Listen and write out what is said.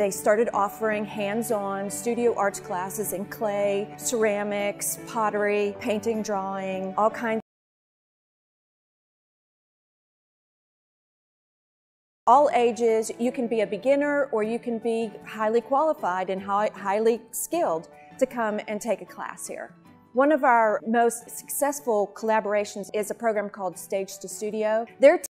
They started offering hands-on studio arts classes in clay, ceramics, pottery, painting, drawing, all kinds. All ages. You can be a beginner or you can be highly qualified and highly skilled to come and take a class here. One of our most successful collaborations is a program called Stage to Studio. Their